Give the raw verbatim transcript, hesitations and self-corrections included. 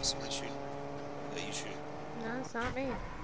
Somebody shooting. Are you shooting? No, it's not me.